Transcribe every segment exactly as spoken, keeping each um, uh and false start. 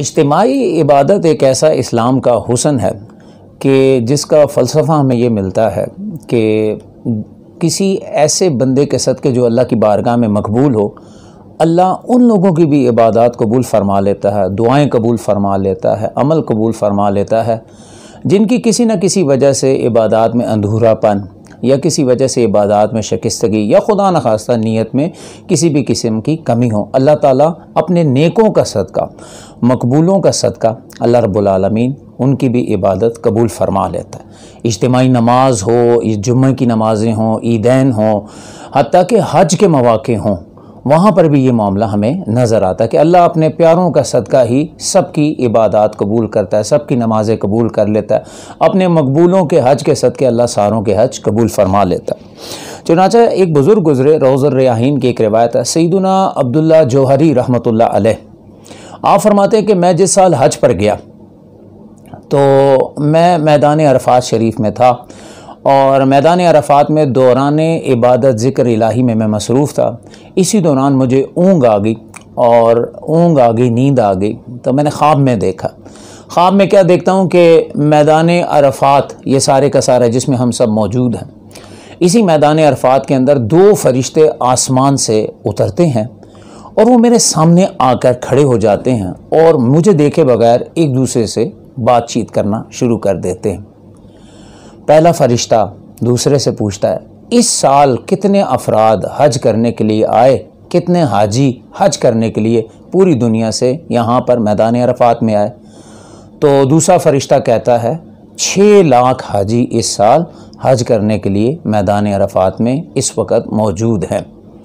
اجتماعی عبادت ایک ایسا اسلام کا حسن ہے کہ جس کا فلسفہ ہمیں یہ ملتا ہے کہ کسی ایسے بندے کے صدقے جو اللہ کی بارگاہ میں مقبول ہو، اللہ ان لوگوں کی بھی عبادات قبول فرما لیتا ہے، دعائیں قبول فرما لیتا ہے، عمل قبول فرما لیتا ہے، جن کی کسی نہ کسی وجہ سے عبادات میں اندھورا پن یا کسی وجہ سے عبادات میں شکستگی یا خدا نخواستہ نیت میں کسی بھی قسم کی کمی ہو، اللہ تعالیٰ اپنے نیکوں کا صدقہ، مقبولوں کا صدقہ اللہ رب العالمین ان کی بھی عبادت قبول فرما لیتا ہے۔ اجتماعی نماز ہو، جمعہ کی نمازیں ہوں، عیدین ہوں، حتیٰ کہ حج کے مواقع ہوں، وہاں پر بھی یہ معاملہ ہمیں نظر آتا ہے کہ اللہ اپنے پیاروں کا صدقہ ہی سب کی عبادات قبول کرتا ہے، سب کی نمازیں قبول کر لیتا ہے، اپنے مقبولوں کے حج کے صدقے اللہ ساروں کے حج قبول فرما لیتا ہے۔ چنانچہ ایک بزرگ گزرے، روض الریاحین کی ایک روایت ہے، سیدنا عبداللہ جوہری رحمۃ اللہ علیہ، آپ فرماتے ہیں کہ میں جس سال حج پر گیا تو میں میدان عرفات شریف میں تھا، اور میدان عرفات میں دوران عبادت ذکر الہی میں میں مصروف تھا۔ اسی دوران مجھے اونگ آ گئی، اور اونگ آ گئی، نیند آ گئی، تو میں نے خواب میں دیکھا۔ خواب میں کیا دیکھتا ہوں کہ میدان عرفات، یہ سارے کا سارا جس میں ہم سب موجود ہیں، اسی میدان عرفات کے اندر دو فرشتے آسمان سے اترتے ہیں اور وہ میرے سامنے آ کر کھڑے ہو جاتے ہیں اور مجھے دیکھے بغیر ایک دوسرے سے بات چیت کرنا شروع کر دیتے ہیں۔ پہلا فرشتہ دوسرے سے پوچھتا ہے، اس سال کتنے افراد حج کرنے کے لیے آئے، کتنے حاجی حج کرنے کے لیے پوری دنیا سے یہاں پر میدان عرفات میں آئے؟ تو دوسرا فرشتہ کہتا ہے، چھ لاکھ حاجی اس سال حج کرنے کے لیے میدان عرفات میں اس وقت موجود ہیں۔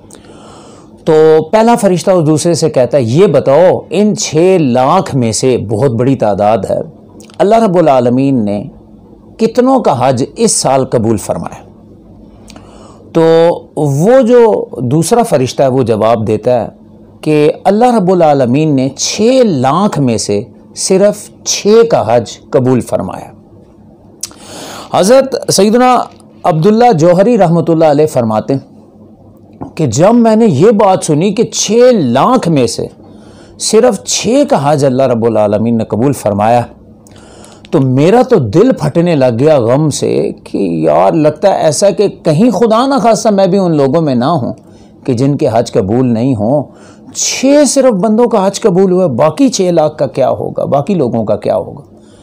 تو پہلا فرشتہ اس دوسرے سے کہتا ہے، یہ بتاؤ ان چھ لاکھ میں سے بہت بڑی تعداد ہے، اللہ رب العالمین نے کتنوں کا حج اس سال قبول فرمایا؟ تو وہ جو دوسرا فرشتہ ہے وہ جواب دیتا ہے کہ اللہ رب العالمین نے چھ لاکھ میں سے صرف چھ کا حج قبول فرمایا۔ حضرت سیدنا عبداللہ جوہری رحمۃ اللہ علیہ فرماتے ہیں کہ جب میں نے یہ بات سنی کہ چھ لاکھ میں سے صرف چھ کا حج اللہ رب العالمین نے قبول فرمایا، تو میرا تو دل پھٹنے لگ گیا غم سے کہ یار لگتا ہے ایسا کہ کہیں خدا نہ خواستہ میں بھی ان لوگوں میں نہ ہوں کہ جن کے حج قبول نہیں ہوں۔ چھ صرف بندوں کا حج قبول ہوا، باقی چھ لاکھ کا کیا ہوگا، باقی لوگوں کا کیا ہوگا؟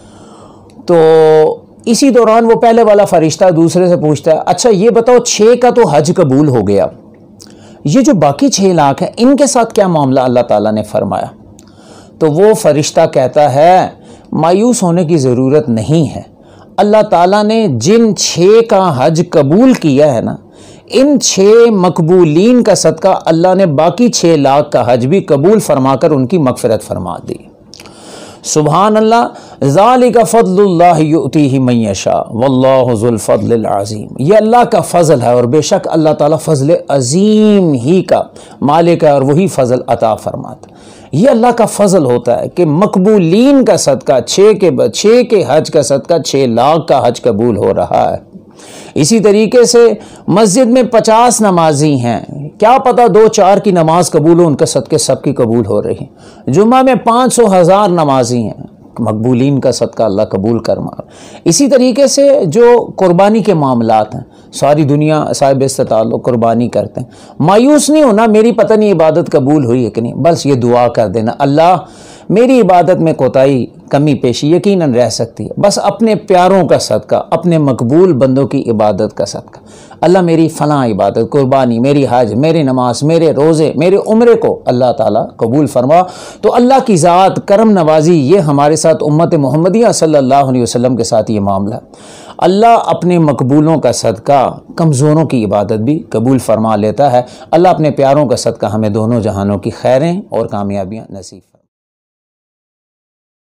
تو اسی دوران وہ پہلے والا فرشتہ دوسرے سے پوچھتا ہے، اچھا یہ بتاؤ چھ کا تو حج قبول ہو گیا، یہ جو باقی چھ لاکھ ہیں ان کے ساتھ کیا معاملہ اللہ تعالیٰ نے فرمایا؟ تو وہ فرشتہ کہتا ہے، مایوس ہونے کی ضرورت نہیں ہے، اللہ تعالیٰ نے جن چھ کا حج قبول کیا ہے نا، ان چھ مقبولین کا صدقہ اللہ نے باقی چھ لاکھ کا حج بھی قبول فرما کر ان کی مغفرت فرما دی۔ سبحان اللہ، ذالک فضل اللہ یؤتیہ من یشاء واللہ ذو الفضل العظیم، یہ اللہ کا فضل ہے اور بے شک اللہ تعالیٰ فضل عظیم ہی کا مالک ہے اور وہی فضل عطا فرماتا۔ یہ اللہ کا فضل ہوتا ہے کہ مقبولین کا صدقہ، چھ کے چھ کے حج کا صدقہ چھ لاکھ کا حج قبول ہو رہا ہے۔ اسی طریقے سے مسجد میں پچاس نمازی ہیں، کیا پتہ دو چار کی نماز قبول ہو، ان کا صدقے سب کی قبول ہو رہی ہیں۔ جمعہ میں پانچ سو ہزار نمازی ہیں، مقبولین کا صدقہ اللہ قبول کرما۔ اسی طریقے سے جو قربانی کے معاملات ہیں، ساری دنیا صاحب استطاعت قربانی کرتے ہیں، مایوس نہیں ہونا میری پتہ نہیں عبادت قبول ہوئی ہے کہ نہیں، بس یہ دعا کر دینا، اللہ میری عبادت میں کوتاہی کمی پیشی یقیناً رہ سکتی ہے، بس اپنے پیاروں کا صدقہ، اپنے مقبول بندوں کی عبادت کا صدقہ، اللہ میری فلاں عبادت، قربانی، میری حج، میری نماز، میرے روزے، میرے عمرے کو اللہ تعالیٰ قبول فرما۔ تو اللہ کی ذات کرم نوازی، یہ ہمارے ساتھ امت محمدیہ صلی اللہ علیہ وسلم کے ساتھ یہ معاملہ ہے، اللہ اپنے مقبولوں کا صدقہ کمزوروں کی عبادت بھی قبول فرما لیتا ہے۔ اللہ اپنے پیاروں کا صدقہ ہمیں دونوں جہانوں کی خیریں اور کامیابیاں نصیب فرمائے۔